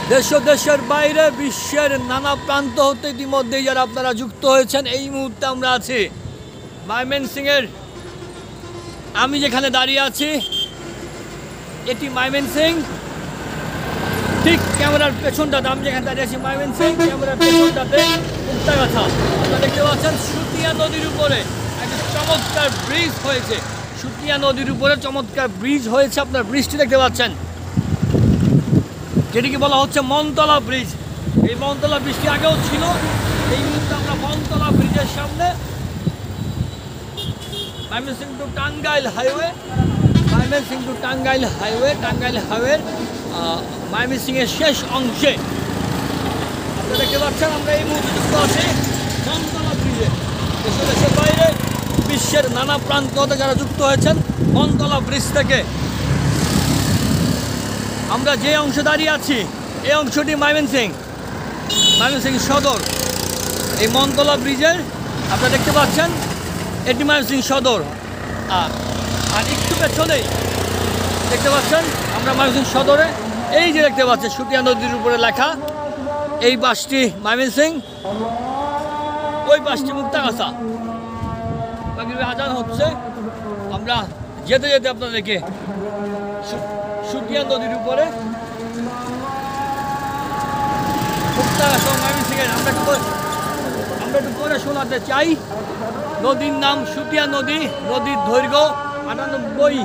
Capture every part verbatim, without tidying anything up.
দেশ ও দেশের বাইরে বিশ্বের নানা প্রান্ত হতে ইতিমধ্যে যারা আপনারা যুক্ত হয়েছেন, এই মুহূর্তে আমরা আছি ময়মনসিংহের। আমি যেখানে দাঁড়িয়ে আছি এটি ময়মনসিংহ, ঠিক ক্যামেরার পেছনটাতে আমি যেখানে দাঁড়িয়ে আছি ময়মনসিংহ, ক্যামেরার পেছনটাতে মুক্তাগাছা। আপনারা দেখতে পাচ্ছেন সুতিয়া নদীর উপরে একটা চমৎকার ব্রিজ হয়েছে। সুতিয়া নদীর উপরে চমৎকার ব্রিজ হয়েছে, আপনার ব্রিজটি দেখতে পাচ্ছেন, যেটিকে বলা হচ্ছে মনতলা ব্রিজ। এই মনতলা ব্রিজটি আগেও ছিল। এই মুহূর্তে আমরা মনতলা ব্রিজের সামনে, Mymensingh to Tangail highway, Mymensingh to Tangail highway, Tangail হাইওয়ের ময়মনসিংহের শেষ অংশে আপনারা দেখতে পাচ্ছেন আমরা এই মুহূর্তে যুক্ত আছি মনতলা ব্রিজে। দেশের দেশের বাইরে বিশ্বের নানা প্রান্ত হতে যারা যুক্ত হয়েছেন মনতলা ব্রিজ থেকে। আমরা যে অংশে দাঁড়িয়ে আছি এই অংশটি ময়মনসিংহ, ময়মনসিংহ সদর। এই মনতলা ব্রিজের আপনারা দেখতে পাচ্ছেন এটি ময়মনসিংহ সদর। আর একটু পেছনেই দেখতে পাচ্ছেন আমরা ময়মনসিংহ সদরে, এই যে দেখতে পাচ্ছেন সুতিয়া নদীর উপরে লেখা, এই বাসটি ময়মনসিংহ, ওই বাসটি মুক্তাগাছা। আজান হচ্ছে, আমরা যেতে যেতে আপনাদেরকে সুতিয়া নদীর উপরে মুক্তাগাছা ময়মনসিংহের আমরা একটু আমরা একটু পরে শোনাতে চাই। নদীর নাম সুতিয়া নদী, নদীর দৈর্ঘ্য আটানব্বই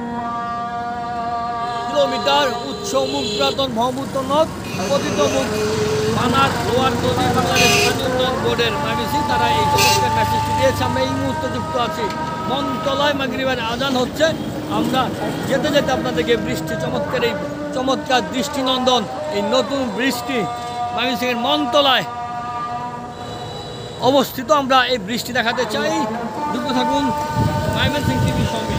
কিলোমিটার, উৎস মুখ পুরাতন ব্রহ্মপুত্র নদ, পতিত মুখ পানার লোয়ার নদী, বাংলাদেশ উন্নয়ন বোর্ডের ময়মনসিংহ তারা এই চমৎকার মেসেজটি দিয়েছে। আমরা এই মুহূর্তে যুক্ত আছি মনতলায়, মাগরিবের আজান হচ্ছে। আমরা যেতে যেতে আপনাদেরকে বৃষ্টি চমৎকার এই চমৎকার দৃষ্টিনন্দন এই নতুন বৃষ্টি ময়মনসিংহের মনতলায় অবস্থিত, আমরা এই বৃষ্টি দেখাতে চাই। যুক্ত থাকুন ময়মনসিংহ টিভির সঙ্গে।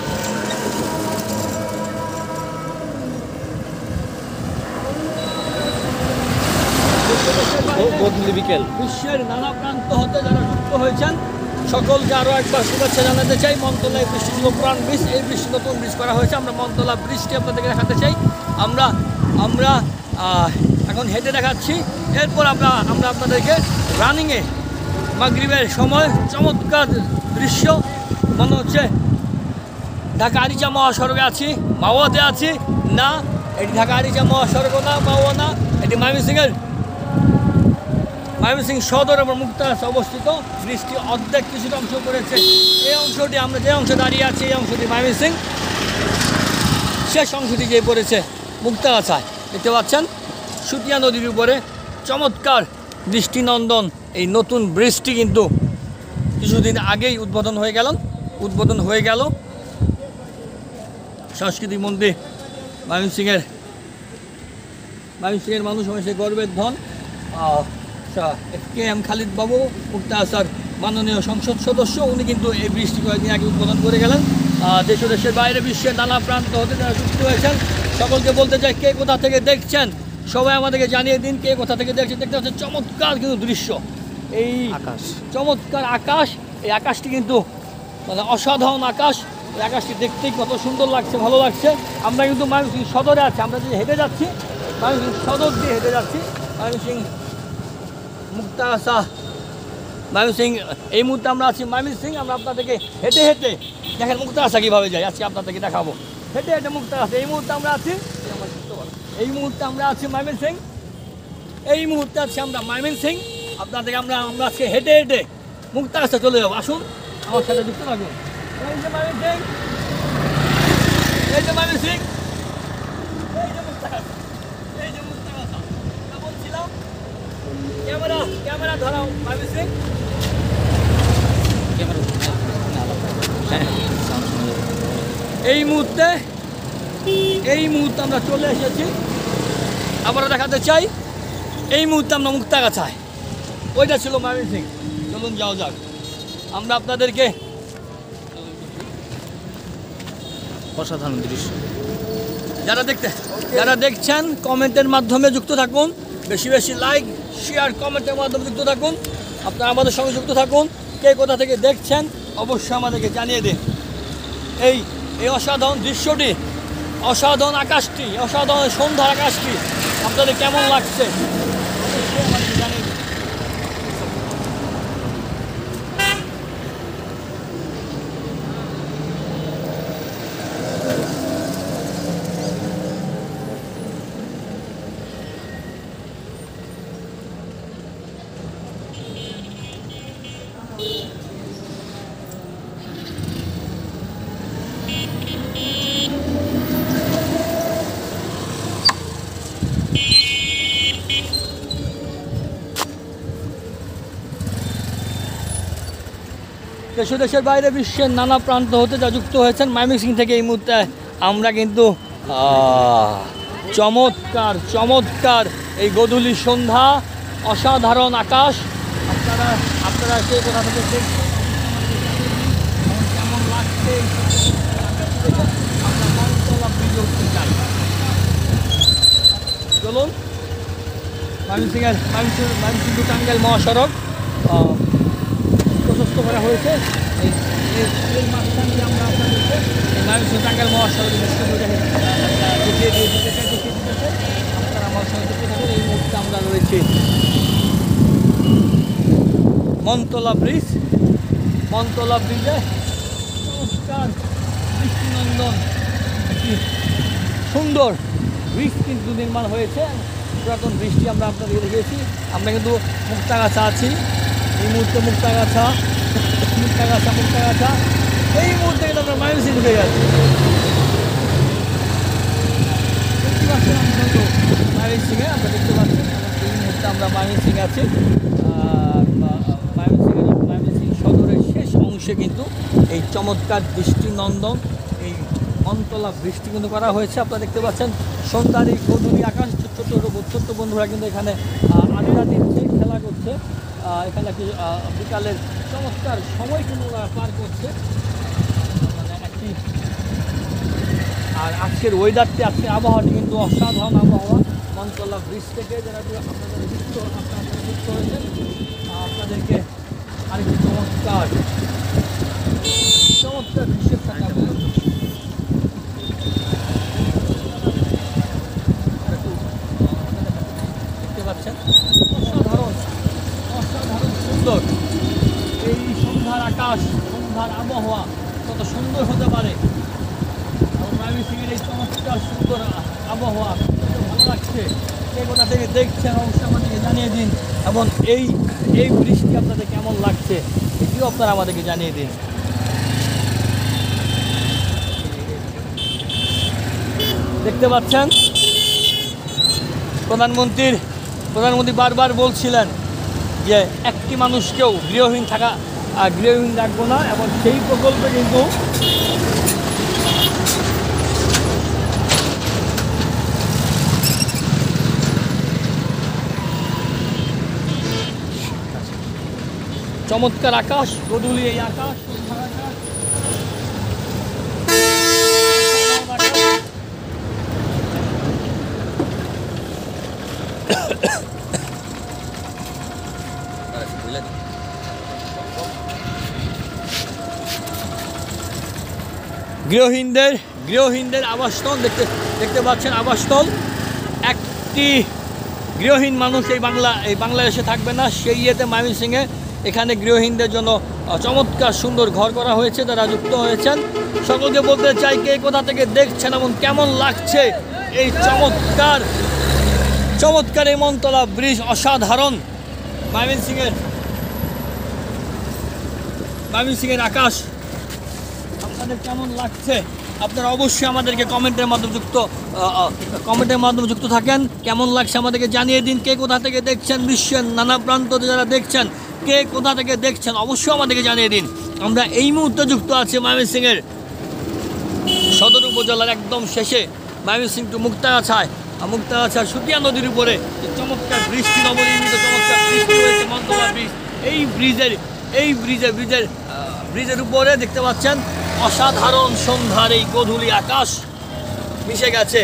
বিকেল বিশ্বের নানা প্রান্ত হতে যারা যুক্ত হয়েছেন সকলকে আরও একবার শুভেচ্ছা জানাতে চাই। মনতলা এই বৃষ্টি ছিল পুরান ব্রিজ, এই বৃষ্টি নতুন ব্রিজ করা হয়েছে। আমরা মনতলা ব্রিজটি আপনাদেরকে দেখাতে চাই। আমরা আমরা এখন হেঁটে দেখাচ্ছি, এরপর আমরা আমরা আপনাদেরকে রানিংয়ে মাগরিবের সময় চমৎকার দৃশ্য মনে হচ্ছে ঢাকা আরিচা মহাসড়কে আছি, মাওয়াতে আছি না, এটি ঢাকা আরিচা মহাসড়ক না, মাওয়া না, এটি ময়মনসিংহের ময়মনসিংহ সদর এবং মুক্তাগাছা অবস্থিত। বৃষ্টি অর্ধেক কিছুটা অংশ করেছে। এই অংশটি আমরা যে অংশে দাঁড়িয়ে আছি এই অংশটি ময়মনসিংহ, শেষ অংশটি যে পড়েছে মুক্তাগাছায়। দেখতে পাচ্ছেন সুতিয়া নদীর উপরে চমৎকার দৃষ্টিনন্দন এই নতুন ব্রিজটি কিন্তু কিছুদিন আগেই উদ্বোধন হয়ে গেল উদ্বোধন হয়ে গেল সংস্কৃতি মন্দির ময়মনসিংহের ময়মনসিংহের মানুষ হয়েছে গর্বের ধন। কে এম খালিদ বাবু মুক্তাগাছার মাননীয় সংসদ সদস্য, উনি কিন্তু এই বৃষ্টি কয়েকদিন আগে উদ্বোধন করে গেলেন। দেশ দেশের বাইরে বিশ্বের নানা প্রান্ত হতে যারা যুক্ত হয়েছেন সকলকে বলতে চাই কে কোথা থেকে দেখছেন সবাই আমাদেরকে জানিয়ে দিন কে কোথা থেকে দেখছেন। দেখতে পাচ্ছেন চমৎকার কিন্তু দৃশ্য, এই আকাশ চমৎকার আকাশ, এই আকাশটি কিন্তু মানে অসাধারণ আকাশ। এই আকাশটি দেখতেই কত সুন্দর লাগছে, ভালো লাগছে। আমরা কিন্তু ময়মনসিংহ সদরে আছি, আমরা যে হেঁটে যাচ্ছি ময়মনসিংহ সদর দিয়ে হেঁটে যাচ্ছি ময়মনসিংহ মুক্তাগাছা ময়মনসিংহ। এই মুহূর্তে আমরা আছি ময়মনসিংহ, আমরা আপনাদেরকে হেঁটে হেঁটে দেখেন মুক্তাগাছা কীভাবে যায় আজকে আপনাদেরকে দেখাবো। হেঁটে হেঁটে মুক্তাগাছা এই মুহূর্তে আমরা আছি এই মুহূর্তে আমরা আছি ময়মনসিংহ এই মুহূর্তে আছি আমরা ময়মনসিংহ আপনাদেরকে আমরা আমরা আজকে হেঁটে হেঁটে মুক্তাগাছা চলে যাবো। আসুন আমার সাথে যুক্ত থাকুন। এই যে ময়মনসিংহ, এই যে ময়মনসিংহ, এই যে মুক্তাগাছা, এই যে মুক্তাগাছা বলছিলাম। ক্যামেরা ক্যামেরা ধরাও ময়মনসিংহ। এই মুহূর্তে এই মুহূর্তে আমরা চলে এসেছি, আবারও দেখাতে চাই এই মুহূর্তে আমরা মুক্তাগাছায়, ওইটা ছিল ময়মনসিংহ। চলুন যাও যাক, আমরা আপনাদেরকে অসাধারণ দৃশ্য যারা দেখতে যারা দেখছেন কমেন্টের মাধ্যমে যুক্ত থাকুন, বেশি বেশি লাইক শেয়ার কমেন্টের মাধ্যমে যুক্ত থাকুন। আপনারা আমাদের সঙ্গে যুক্ত থাকুন, কে কোথা থেকে দেখছেন অবশ্যই আমাদেরকে জানিয়ে দিন। এই এই অসাধারণ দৃশ্যটি, অসাধারণ আকাশটি, অসাধারণ সন্ধ্যার আকাশটি আপনাদের কেমন লাগছে অবশ্যই আমাকে জানিয়ে দিন। দেশ দেশের বাইরে বিশ্বের নানা প্রান্ত হতে যা যুক্ত হয়েছেন ময়মনসিংহ থেকে এই মুহূর্তে আমরা কিন্তু আহ, চমৎকার চমৎকার এই গোধূলি সন্ধ্যা, অসাধারণ আকাশ। আপনারা আপনারা কে কোথা থেকে দেখছেন কেমন লাগছে আমরা মনতলা ব্রিজে উঠতে চাই। চলুন ময়মনসিংহের ময়মনসিংহ ময়মনসিংহ টু টাঙ্গাইল মহাসড়ক আহ, প্রশস্ত করা হয়েছে। এই এই মাঝখান দিয়ে আমরা আপনাদেরকে এই ময়মনসিংহ টাঙ্গাইল মহাসড়ক দেখিয়ে দিয়ে দিতে চাই দেখিয়ে দিতে চাই আপনারা আমার সঙ্গে দেখতে থাকুন। এই মুহূর্তে আমরা রয়েছি মনতলা ব্রিজ। মনতলা ব্রিজে চমৎকার দৃষ্টিনন্দন একটি সুন্দর ব্রিজ কিন্তু নির্মাণ হয়েছে। পুরাতন ব্রিজটি আমরা আপনাদেরকে দেখিয়েছি। আমরা কিন্তু মুক্তাগাছা আছি এই মুহূর্তে, মুক্তাগাছা মুক্তাগাছা মুক্তাগাছা এই মুহূর্তে কিন্তু আমরা ময়মনসিংহ ঢুকে যাচ্ছি। দেখতে পাচ্ছেন আমি কিন্তু ময়মনসিংহে আমরা দেখতে পাচ্ছি এই মুহূর্তে আমরা ময়মনসিংহে আছি। ময়মনসিংহের ময়মনসিংহ সদরের শেষ অংশে কিন্তু এই চমৎকার দৃষ্টিনন্দন এই মনতলা বৃষ্টি কিন্তু করা হয়েছে। আপনারা দেখতে পাচ্ছেন সন্ধ্যার এই গোধূলি আকাশ, ছোট্ট ছোট্ট বন্ধুরা কিন্তু এখানে আড্ডা দিচ্ছে, খেলা করছে। এখানে একটি বিকালের চমৎকার সময় কিন্তু ওরা পার করছে। মানে একটি আর আজকের ওয়েদারটি, আজকের আবহাওয়াটি কিন্তু অসাধারণ আবহাওয়া। মনতলা ব্রিজ থেকে যারা আপনাদের যুক্ত আপনারা যুক্ত হয়েছেন আপনাদেরকে আরেকটি চমৎকার চমৎকার দৃশ্যের সাথে আপনাদের দেখতে পাচ্ছেন। অসাধারণ অসাধারণ সুন্দর এই সন্ধ্যার আকাশ, সন্ধ্যার আবহাওয়া কত সুন্দর হতে পারে। এবং ময়মনসিংহের এই চমৎকার সুন্দর আবহাওয়া কত ভালো লাগছে। কে কোথা থেকে দেখছেন অবশ্যই আমাদেরকে জানিয়ে দিন। এবং এই এই বৃষ্টি আপনাদের কেমন লাগছে এটিও আপনারা আমাদেরকে জানিয়ে দিন। দেখতে পাচ্ছেন প্রধানমন্ত্রীর প্রধানমন্ত্রী বারবার বলছিলেন যে একটি মানুষকেও গৃহহীন থাকা গৃহহীন রাখবো না, এবং সেই প্রকল্পে কিন্তু চমৎকার আকাশ, গোধূলি এই আকাশ, গৃহহীনদের গৃহহীনদের আবাসস্থল দেখতে দেখতে পাচ্ছেন। আবাসস্থল, একটি গৃহহীন মানুষ এই বাংলা এই বাংলাদেশে থাকবে না সেই ইয়েতে ময়মনসিংহে এখানে গৃহহীনদের জন্য চমৎকার সুন্দর ঘর করা হয়েছে। তারা যুক্ত হয়েছেন। সকলকে বলতে চাই কে কোথা থেকে দেখছেন এবং কেমন লাগছে এই চমৎকার চমৎকার এই মনতলা ব্রিজ। অসাধারণ ময়মনসিংহের ময়মনসিংহের আকাশ আপনাদের কেমন লাগছে আপনারা অবশ্যই আমাদেরকে কমেন্টের মাধ্যমে যুক্ত কমেন্টের মাধ্যমে যুক্ত থাকেন। কেমন লাগছে আমাদেরকে জানিয়ে দিন। কে কোথা থেকে দেখছেন, বিশ্বের নানা প্রান্ততে যারা দেখছেন কে কোথা থেকে দেখছেন অবশ্যই আমাদেরকে জানিয়ে দিন। আমরা এই মুহূর্তে যুক্ত আছি ময়মনসিংহের সদর উপজেলার একদম শেষে, ময়মনসিংহ টু মুক্তাগাছায়। মুক্তাগাছার সুটিয়া নদীর উপরে চমৎকার বৃষ্টি নবনির্মিত চমৎকার বৃষ্টি হয়েছে মনতলা ব্রিজ। এই ব্রিজের এই ব্রিজের ব্রিজের ব্রিজের উপরে দেখতে পাচ্ছেন অসাধারণ সন্ধ্যার এই গোধূলি আকাশ মিশে গেছে।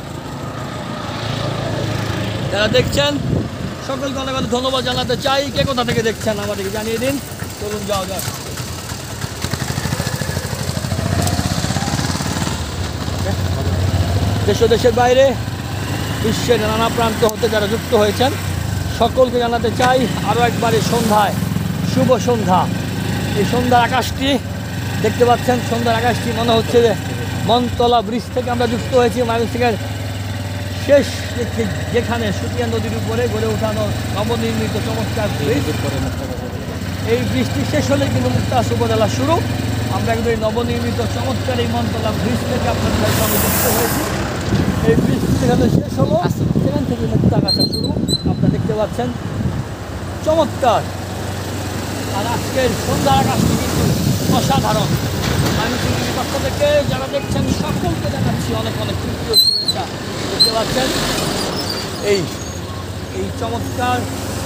যারা দেখছেন সকলকে অনেক অনেক ধন্যবাদ জানাতে চাই। কে কোথা থেকে দেখছেন আমাদেরকে জানিয়ে দিন। চলুন যাওয়া যাক। দেশ ও দেশের বাইরে বিশ্বের নানা প্রান্ত হতে যারা যুক্ত হয়েছেন সকলকে জানাতে চাই আরও একবার এই সন্ধ্যায় শুভ সন্ধ্যা। এই সন্ধ্যার আকাশটি দেখতে পাচ্ছেন, সন্ধ্যার আকাশটি মনে হচ্ছে যে মনতলা ব্রিজ থেকে আমরা যুক্ত হয়েছি। ময়মনসিংহের শেষ যেখানে সুতিয়া নদীর উপরে গড়ে ওঠানো নবনির্মিত চমৎকার ব্রিজ, এই বৃষ্টি শেষ হলে কিন্তু মুক্তাগাছা উপজেলা শুরু। আমরা কিন্তু এই নবনির্মিত চমৎকার এই মনতলা ব্রিজ থেকে আপনাদের সাথে যুক্ত হয়েছি। এই বৃষ্টি যেখানে শেষ হলো সেখান থেকে মুক্তাগাছা শুরু, আপনারা দেখতে পাচ্ছেন চমৎকার। আর আজকের সন্ধ্যার আকাশটি কিন্তু অসাধারণ। আমি টিভির পক্ষ থেকে যারা দেখছেন সকলকে জানাচ্ছি অনেক অনেক তৃতীয় শুভেচ্ছা। দেখতে পাচ্ছেন এই এই চমৎকার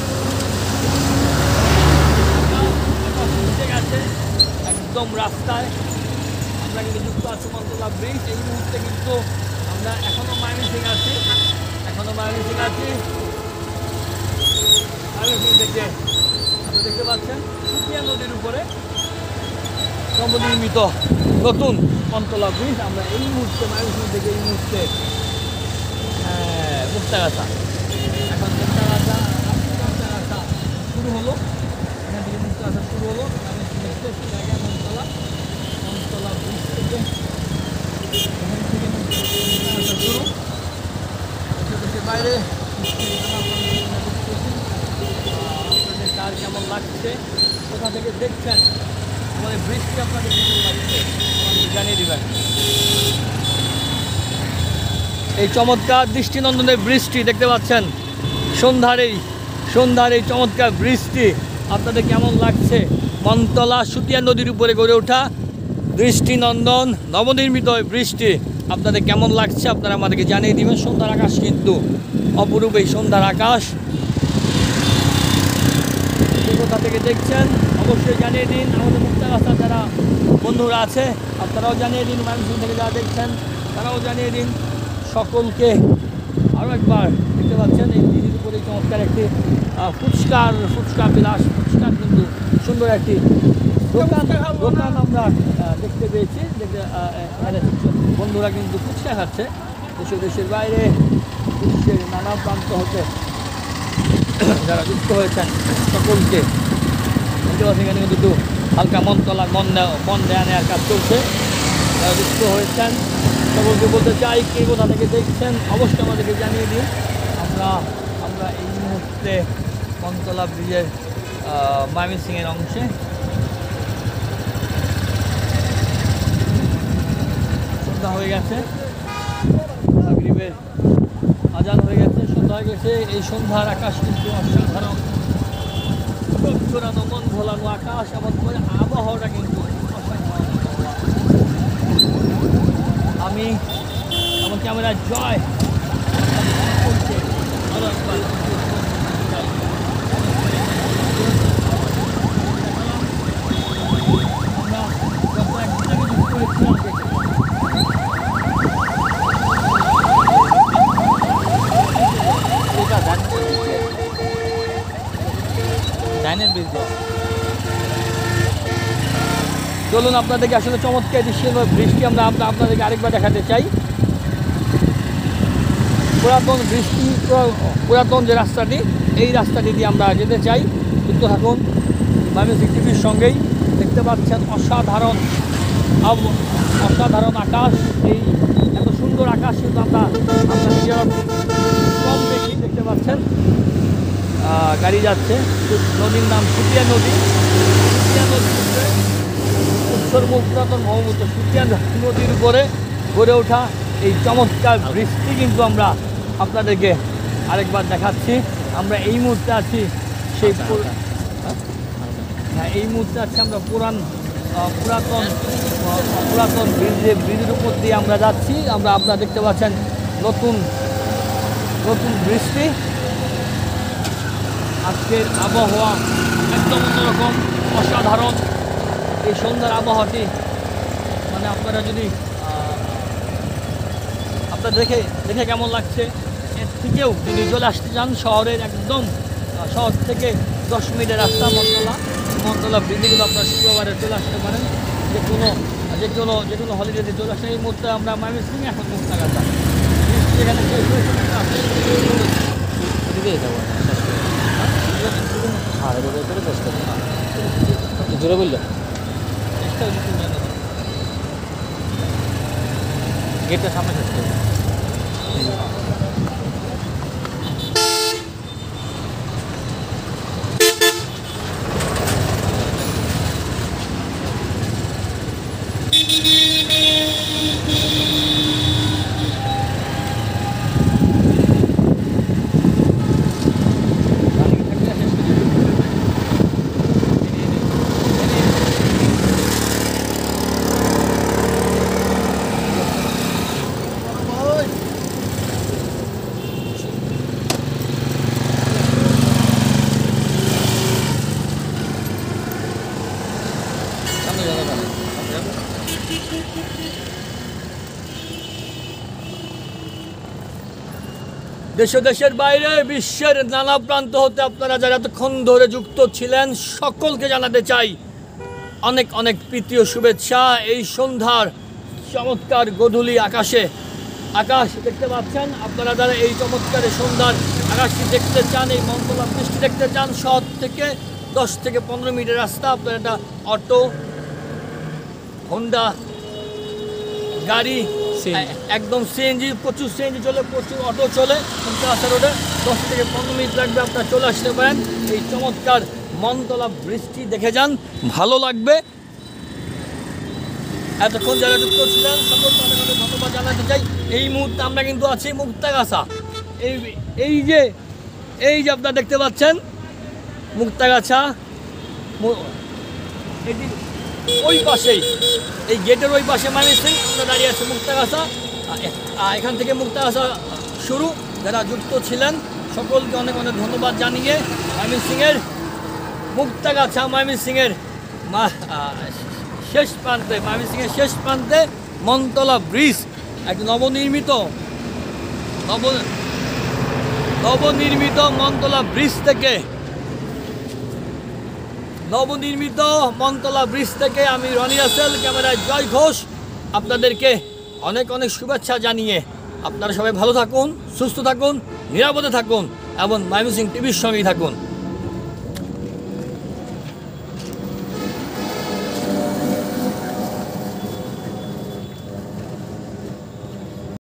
উঠে গেছে একদম রাস্তায়। আমরা কিন্তু যুক্ত আছি মনতলা ব্রিজ। এই মুহূর্তে কিন্তু আমরা এখনও ময়মনসিং আছি, এখনও ময়মনসিং আছি ময়মনসিং থেকে আপনারা দেখতে পাচ্ছেন সুতিয়া নদীর উপরে নবনির্মিত নতুন মনতলা ব্রিজ। আমরা এই মুহূর্তে ময়মনসিং থেকে এই মুহূর্তে মুক্তাগাছা, এখন মুক্তাগাছা মুক্তাগাছা শুরু হলো, এখান থেকে মুক্তাগাছা শুরু হলো ময়মনসিংহের শেষ জায়গায় মনতলা মনতলা ব্রিজ থেকে এখান থেকে মুক্তাগাছা শুরু। দেশের বাইরে আপনাদের কার কেমন লাগছে, কোথা থেকে দেখছেন, আমাদের বৃষ্টি আপনাদের কেমন লাগছে আমাদের জানিয়ে দেবেন। এই চমৎকার দৃষ্টিনন্দনের বৃষ্টি দেখতে পাচ্ছেন, সন্ধ্যার এই সন্ধ্যার এই চমৎকার বৃষ্টি আপনাদের কেমন লাগছে? মনতলা সুতিয়া নদীর উপরে গড়ে ওঠা দৃষ্টিনন্দন নবনির্মিত বৃষ্টি আপনাদের কেমন লাগছে আপনারা আমাদেরকে জানিয়ে দিবেন। সন্ধ্যার আকাশ কিন্তু অপরূপ, এই সন্ধ্যার আকাশ কোথা থেকে দেখছেন অবশ্যই জানিয়ে দিন। আমাদের মুক্তাগাছা যারা বন্ধুরা আছে আপনারাও জানিয়ে দিন, ময়মনসিং থেকে যারা দেখছেন তারাও জানিয়ে দিন। সকলকে আরও একবার দেখতে পাচ্ছেন এই ব্রিজের উপরে চমৎকার একটি ফুচকার ফুচকা বিলাস ফুচকার কিন্তু সুন্দর একটি দোকান দোকান আমরা দেখতে পেয়েছি। দেখতে বন্ধুরা কিন্তু ফুচকা খাচ্ছে দেশ দেশের বাইরে বিশ্বের নানা প্রান্ত হতে যারা যুক্ত হয়েছেন সকলকে দেখতে পাচ্ছেন। এখানে কিন্তু হালকা মনতলা মন মন দেয়া নেওয়ার কাজ চলছে, যারা যুক্ত হয়েছেন সকলকে বলতে চাই কে কোথা থেকে দেখছেন অবশ্যই আমাদেরকে জানিয়ে দিন। আমরা আমরা এই মুহূর্তে মনতলা ব্রিজের ময়মনসিংহের অংশে সন্ধ্যা হয়ে গেছে, মাগরিবের আজান হয়ে গেছে, সন্ধ্যা হয়ে গেছে। এই সন্ধ্যার আকাশ কিন্তু অসাধারণ, ঘোরানো মন ভোলানো আকাশ, এমন করে আবহাওয়াটা কিন্তু অসাধারণ। আমি আমার ক্যামেরা জয় চলুন আপনাদেরকে আসলে চমৎকার দৃশ্যের বৃষ্টি আমরা আপনাদেরকে আরেকবার দেখাতে চাই। পুরাতন বৃষ্টি পুরাতন যে রাস্তাটি এই রাস্তাটি দিয়ে আমরা যেতে চাই। যুক্ত থাকুন ময়মনসিং টিভির সঙ্গেই। দেখতে পাচ্ছেন অসাধারণ অসাধারণ আকাশ। এই এত সুন্দর আকাশ কিন্তু আমরা আমরা নিজেরা কম দেখি। দেখতে পাচ্ছেন গাড়ি যাচ্ছে, নদীর নাম সুতিয়া নদী। সুতিয়া নদী উৎসর্গ পুরাতন মহমূর্ত সুতিয়া নদীর উপরে গড়ে ওঠা এই চমৎকার বৃষ্টি কিন্তু আমরা আপনাদেরকে আরেকবার দেখাচ্ছি। আমরা এই মুহূর্তে আছি সেই হ্যাঁ এই মুহূর্তে আছি আমরা পুরান পুরাতন পুরাতন ব্রিজে ব্রিজের উপর দিয়ে আমরা যাচ্ছি। আমরা আপনারা দেখতে পাচ্ছেন নতুন নতুন বৃষ্টি। আজকের আবহাওয়া একদম অন্যরকম, অসাধারণ। এই সন্ধ্যার আবহাওয়াটি মানে আপনারা যদি আপনারা দেখে দেখে কেমন লাগছে, এর থেকেও যদি চলে আসতে চান শহরের একদম শহর থেকে দশ মিনিটের রাস্তা মনতলা মনতলা ব্রিজেগুলো আপনারা শুক্রবারে চলে আসতে পারেন। যে কোনো যে কোনো যে কোনো হলিডেতে চলে আসে। এই মুহূর্তে আমরা ময়মনসিং এখন মুক্তাগাছা এখানে শেষ হয়েছে। জোরে বললো গেটটা সামনে থাকতে হবে। দেশ ও দেশের বাইরে বিশ্বের নানা প্রান্ত হতে আপনারা যারা এতক্ষণ ধরে যুক্ত ছিলেন সকলকে জানাতে চাই অনেক অনেক প্রীতি ও শুভেচ্ছা। এই সন্ধ্যার চমৎকার গোধূলি আকাশে আকাশ দেখতে পাচ্ছেন আপনারা যারা এই চমৎকার সন্ধ্যার আকাশটি দেখতে চান, এই মন্তলা বৃষ্টি দেখতে চান, শহর থেকে দশ থেকে পনেরো মিনিটের রাস্তা আপনারা একটা অটো হোন্ডা গাড়ি একদম সিএনজি, প্রচুর সিএনজি চলে, প্রচুর অটো চলে মুক্তাগাছা রোডে, দশ থেকে পনেরো মিনিট লাগবে, আপনারা চলে আসতে পারেন। এই চমৎকার মনতলা বৃষ্টি দেখে যান, ভালো লাগবে। এতক্ষণ যারা যুক্ত ছিলেন সকলকে অনেক অনেক ধন্যবাদ জানাতে চাই। এই মুহূর্তে আমরা কিন্তু আছি মুক্তাগাছা, এই এই যে এই যে আপনারা দেখতে পাচ্ছেন মুক্তাগাছা, এটি ওই পাশেই এই গেটের ওই পাশে ময়মনসিংহ আমরা দাঁড়িয়ে আছি মুক্তাগাছা। এখান থেকে মুক্তাগাছা শুরু। যারা যুক্ত ছিলেন সকলকে অনেক অনেক ধন্যবাদ জানিয়ে ময়মনসিংহের মুক্তাগাছা ময়মনসিংহের শেষ প্রান্তে ময়মনসিংহের শেষ প্রান্তে মনতলা ব্রিজ এক নবনির্মিত নব নবনির্মিত মনতলা ব্রিজ থেকে নবনির্মিত মনতলা ব্রিজ থেকে আমি রনি রাসেল, ক্যামেরায় জয় ঘোষ, আপনাদেরকে অনেক অনেক শুভেচ্ছা জানিয়ে আপনারা সবাই ভালো থাকুন, সুস্থ থাকুন, নিরাপদে থাকুন এবং ময়মনসিংহ টিভির সঙ্গেই থাকুন।